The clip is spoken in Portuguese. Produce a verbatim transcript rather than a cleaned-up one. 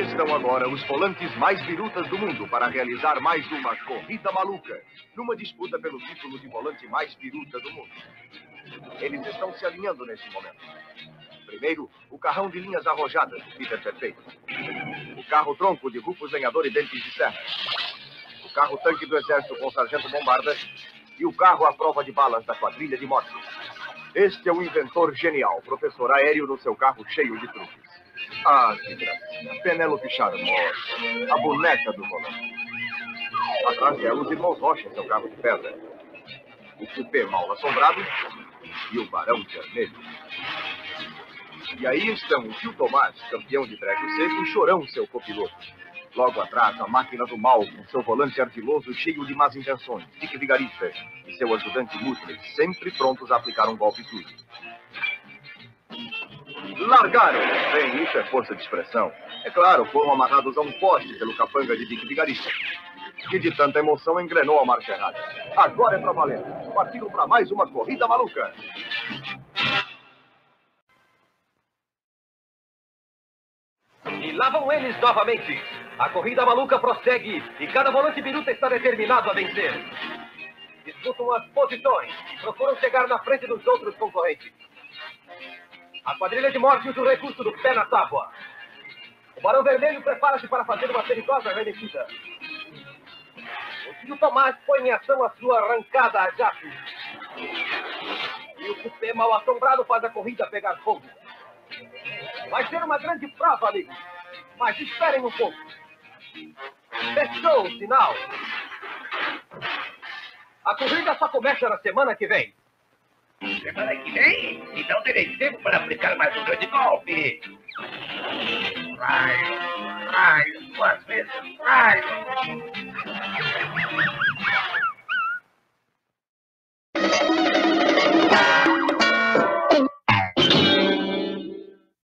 estão agora os volantes mais virutas do mundo para realizar mais uma corrida maluca, numa disputa pelo título de volante mais viruta do mundo. Eles estão se alinhando nesse momento. Primeiro, o carrão de linhas arrojadas do Peter Perfeito. O carro-tronco de Rufus Lenhador e Dentes de Serra. O carro-tanque do Exército com Sargento Bombarda. E o carro à prova de balas da quadrilha de morte. Este é o inventor genial, professor aéreo no seu carro cheio de truques. Ah, que gracinha. Penélope charmosa. A boneca do volante. Atrás dela, os irmãos Rocha em seu carro de pedra. O cupê mal assombrado e o barão vermelho. E aí estão o tio Tomás, campeão de treco seco, e Chorão, seu copiloto. Logo atrás, a máquina do mal, com seu volante ardiloso cheio de más intenções, Dick Vigarista, e seu ajudante Mutley, sempre prontos a aplicar um golpe sujo. Largaram! Bem, isso é força de expressão. É claro, foram amarrados a um poste pelo capanga de Dick Vigarista, que de tanta emoção engrenou a marcha errada. Agora é pra valer. Partiram para mais uma corrida maluca. E lá vão eles novamente. A corrida maluca prossegue e cada volante biruta está determinado a vencer. Disputam as posições e procuram chegar na frente dos outros concorrentes. A quadrilha de morte usa o recurso do pé na tábua. O Barão Vermelho prepara-se para fazer uma perigosa remetida. O tio Tomás põe em ação a sua arrancada a jato. E o cupê mal assombrado faz a corrida pegar fogo. Vai ser uma grande prova, amigos. Mas esperem um pouco. Fechou o sinal. A corrida só começa na semana que vem. Semana que vem? Então terei tempo para aplicar mais um grande golpe. Raio, raio, duas vezes raio.